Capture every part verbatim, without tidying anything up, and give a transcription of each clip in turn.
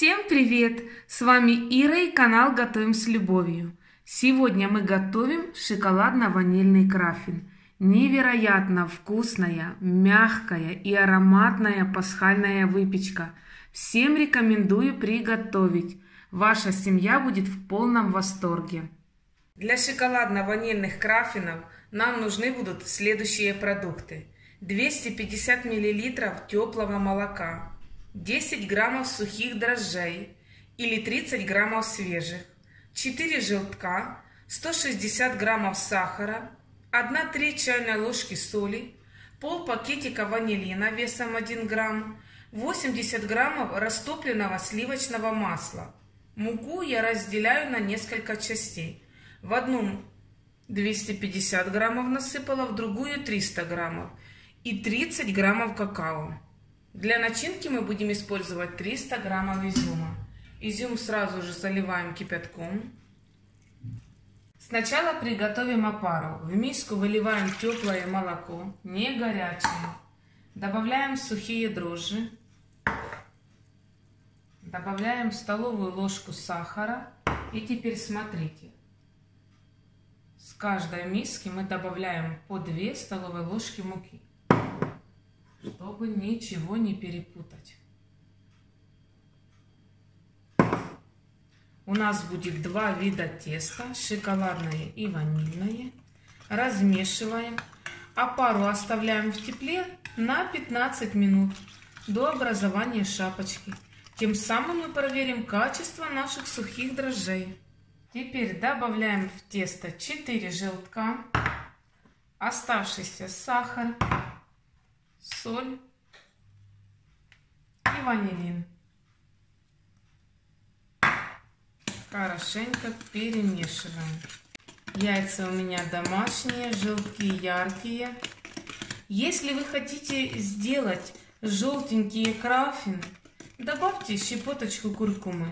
Всем привет! С вами Ира и канал Готовим с любовью. Сегодня мы готовим шоколадно-ванильный краффин. Невероятно вкусная, мягкая и ароматная пасхальная выпечка. Всем рекомендую приготовить. Ваша семья будет в полном восторге. Для шоколадно-ванильных краффинов нам нужны будут следующие продукты. двести пятьдесят миллилитров теплого молока, десять граммов сухих дрожжей или тридцать граммов свежих, четыре желтка, сто шестьдесят граммов сахара, одна треть чайной ложки соли, пол пакетика ванилина весом один грамм, восемьдесят граммов растопленного сливочного масла. Муку я разделяю на несколько частей. В одну двести пятьдесят граммов насыпала, в другую триста граммов и тридцать граммов какао. Для начинки мы будем использовать триста граммов изюма. Изюм сразу же заливаем кипятком. Сначала приготовим опару. В миску выливаем теплое молоко, не горячее. Добавляем сухие дрожжи. Добавляем столовую ложку сахара. И теперь смотрите. С каждой миски мы добавляем по две столовые ложки муки, чтобы ничего не перепутать. У нас будет два вида теста, шоколадное и ванильное. Размешиваем. Опару оставляем в тепле на пятнадцать минут до образования шапочки. Тем самым мы проверим качество наших сухих дрожжей. Теперь добавляем в тесто четыре желтка, оставшийся сахар, соль и ванилин. Хорошенько перемешиваем. Яйца у меня домашние, желтки яркие. Если вы хотите сделать желтенькие краффины, добавьте щепоточку куркумы.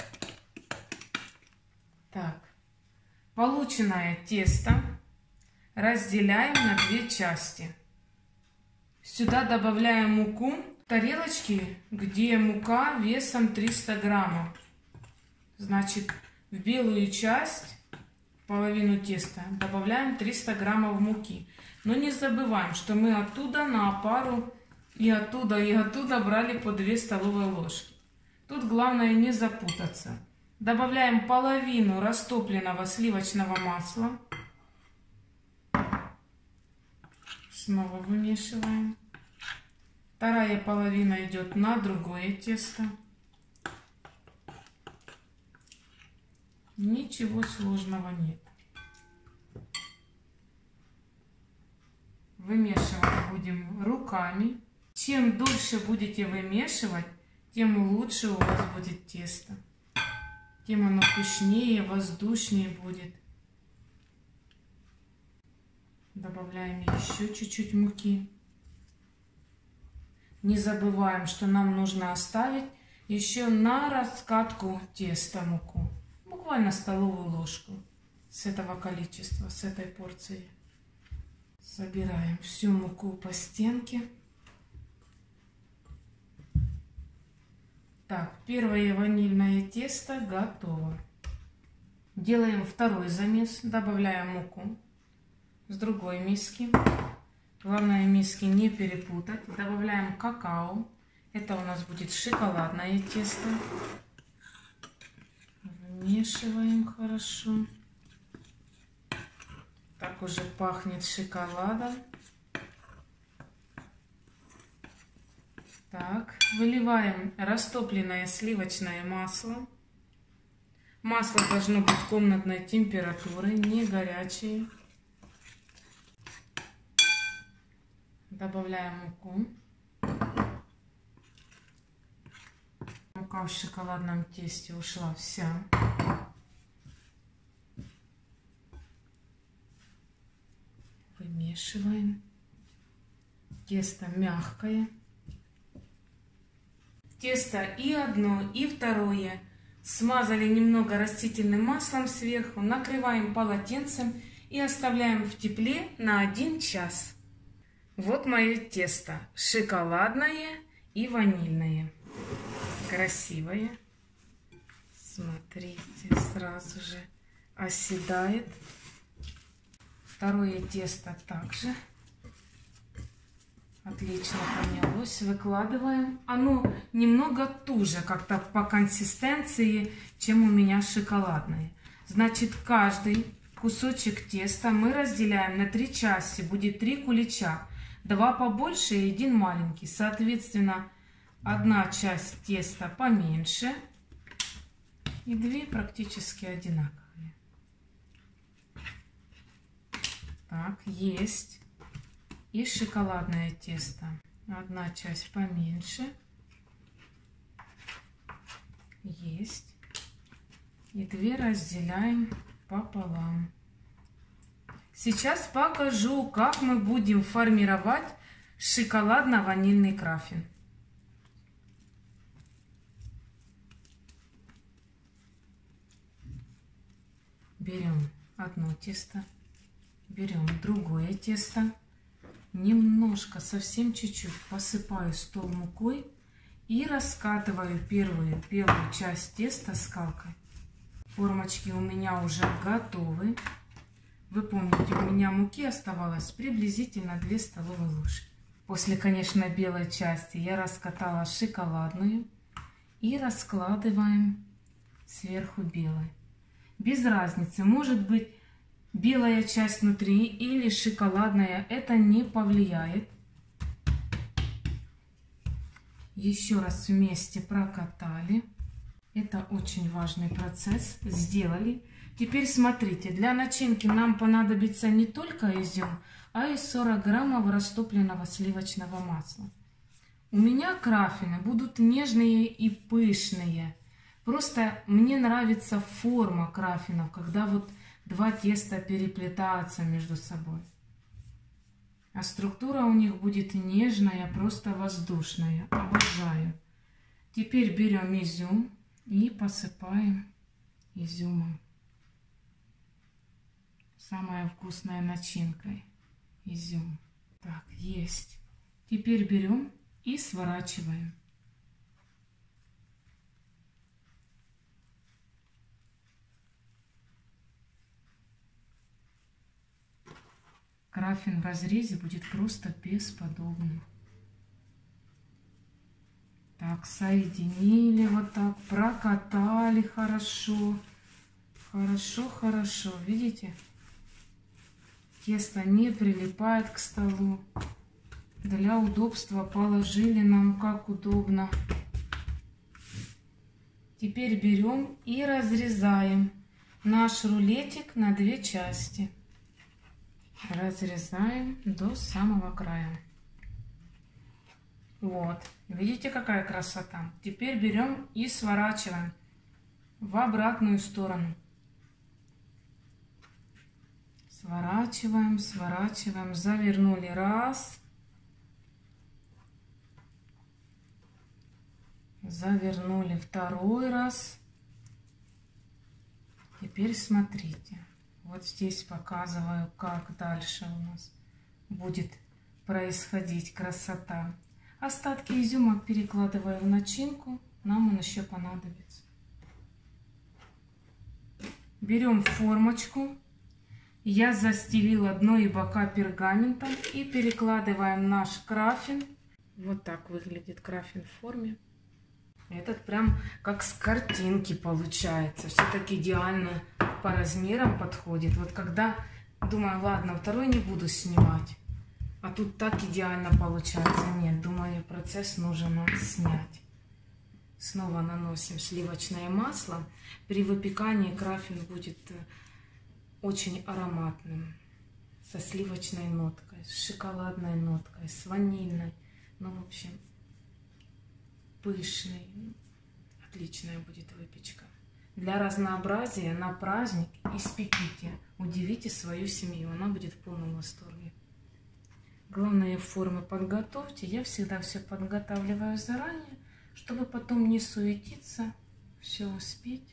Так, полученное тесто разделяем на две части. Сюда добавляем муку в тарелочке, где мука весом триста граммов. Значит, в белую часть, половину теста, добавляем триста граммов муки. Но не забываем, что мы оттуда на опару и оттуда, и оттуда брали по две столовые ложки. Тут главное не запутаться. Добавляем половину растопленного сливочного масла. Снова вымешиваем. Вторая половина идет на другое тесто. Ничего сложного нет. Вымешивать будем руками. Чем дольше будете вымешивать, тем лучше у вас будет тесто. Тем оно вкуснее, воздушнее будет. Добавляем еще чуть-чуть муки. Не забываем, что нам нужно оставить еще на раскатку теста муку. Буквально столовую ложку с этого количества, с этой порции. Собираем всю муку по стенке. Так, первое ванильное тесто готово. Делаем второй замес. Добавляем муку с другой миски. Главное в миске не перепутать. Добавляем какао. Это у нас будет шоколадное тесто. Вмешиваем хорошо. Так уже пахнет шоколадом. Так, выливаем растопленное сливочное масло. Масло должно быть комнатной температуры, не горячее. Добавляем муку. Мука в шоколадном тесте ушла вся. Вымешиваем. Тесто мягкое. Тесто и одно, и второе смазали немного растительным маслом сверху, накрываем полотенцем и оставляем в тепле на один час. Вот мое тесто, шоколадное и ванильное. Красивое. Смотрите, сразу же оседает. Второе тесто также отлично поднялось. Выкладываем. Оно немного туже как-то по консистенции, чем у меня шоколадное. Значит, каждый кусочек теста мы разделяем на три части. Будет три кулича. Два побольше и один маленький. Соответственно, одна часть теста поменьше и две практически одинаковые. Так, есть. И шоколадное тесто. Одна часть поменьше. Есть. И две разделяем пополам. Сейчас покажу, как мы будем формировать шоколадно-ванильный краффин. Берем одно тесто, берем другое тесто, немножко, совсем чуть-чуть посыпаю стол мукой и раскатываю первую белую часть теста скалкой. Формочки у меня уже готовы. Вы помните, у меня муки оставалось приблизительно две столовые ложки. После, конечно, белой части я раскатала шоколадную и раскладываем сверху белой. Без разницы, может быть белая часть внутри или шоколадная, это не повлияет. Еще раз вместе прокатали. Это очень важный процесс. Сделали. Теперь смотрите, для начинки нам понадобится не только изюм, а и сорок граммов растопленного сливочного масла. У меня краффины будут нежные и пышные. Просто мне нравится форма краффинов, когда вот два теста переплетаются между собой. А структура у них будет нежная, просто воздушная. Обожаю. Теперь берем изюм и посыпаем изюмом. Самая вкусная начинка. Изюм. Так, есть. Теперь берем и сворачиваем. Краффин в разрезе будет просто бесподобным. Так, соединили вот так, прокатали хорошо. Хорошо, хорошо. Видите? Тесто не прилипает к столу. Для удобства положили нам как удобно. Теперь берем и разрезаем наш рулетик на две части. Разрезаем до самого края. Вот. Видите, какая красота? Теперь берем и сворачиваем в обратную сторону. Сворачиваем, сворачиваем, завернули раз. Завернули второй раз. Теперь смотрите. Вот здесь показываю, как дальше у нас будет происходить красота. Остатки изюма перекладываю в начинку. Нам он еще понадобится. Берем формочку. Я застелила дно и бока пергаментом. И перекладываем наш краффин. Вот так выглядит краффин в форме. Этот прям как с картинки получается. Все-таки идеально по размерам подходит. Вот когда думаю, ладно, второй не буду снимать. А тут так идеально получается. Нет, думаю, процесс нужно снять. Снова наносим сливочное масло. При выпекании краффин будет очень ароматным. Со сливочной ноткой, с шоколадной ноткой, с ванильной. Ну, в общем, пышный. Отличная будет выпечка. Для разнообразия на праздник испеките. Удивите свою семью. Она будет в полном восторге. Главное, формы подготовьте. Я всегда все подготавливаю заранее, чтобы потом не суетиться, все успеть.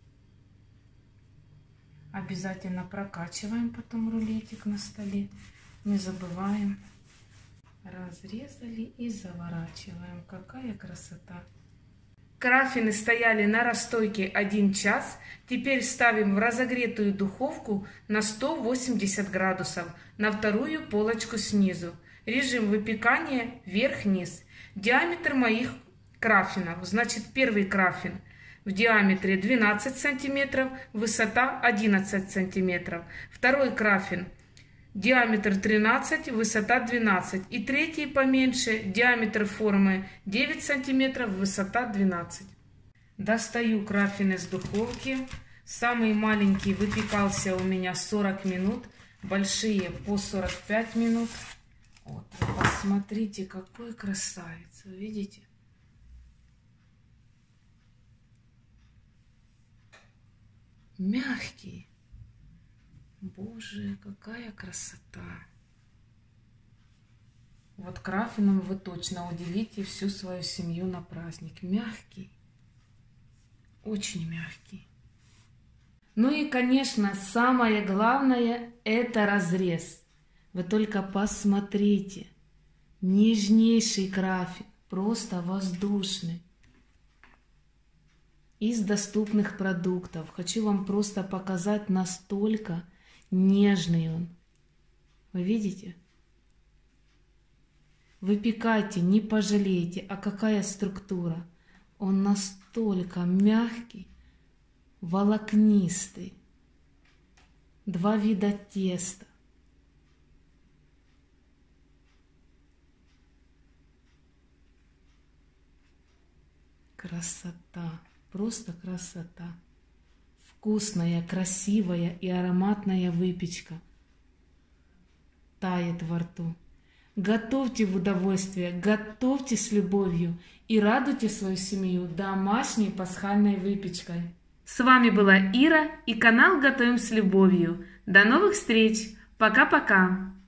Обязательно прокачиваем потом рулетик на столе. Не забываем. Разрезали и заворачиваем. Какая красота! Краффины стояли на расстойке один час. Теперь ставим в разогретую духовку на сто восемьдесят градусов на вторую полочку снизу. Режим выпекания вверх-вниз. Диаметр моих краффинов. Значит, первый краффин в диаметре двенадцать сантиметров, высота одиннадцать сантиметров. Второй краффин диаметр тринадцать, высота двенадцать. И третий поменьше, диаметр формы девять сантиметров, высота двенадцать. Достаю краффин из духовки. Самый маленький выпекался у меня сорок минут, большие по сорок пять минут. Вот, посмотрите, какой красавец, вы видите? Мягкий. Боже, какая красота. Вот краффином вы точно удивите всю свою семью на праздник. Мягкий. Очень мягкий. Ну и, конечно, самое главное – это разрез. Вы только посмотрите. Нежнейший краффин, просто воздушный. Из доступных продуктов. Хочу вам просто показать, настолько нежный он. Вы видите? Выпекайте, не пожалейте. А какая структура? Он настолько мягкий, волокнистый. Два вида теста. Красота, просто красота. Вкусная, красивая и ароматная выпечка тает во рту. Готовьте в удовольствие, готовьте с любовью и радуйте свою семью домашней пасхальной выпечкой. С вами была Ира и канал Готовим с любовью. До новых встреч. Пока-пока.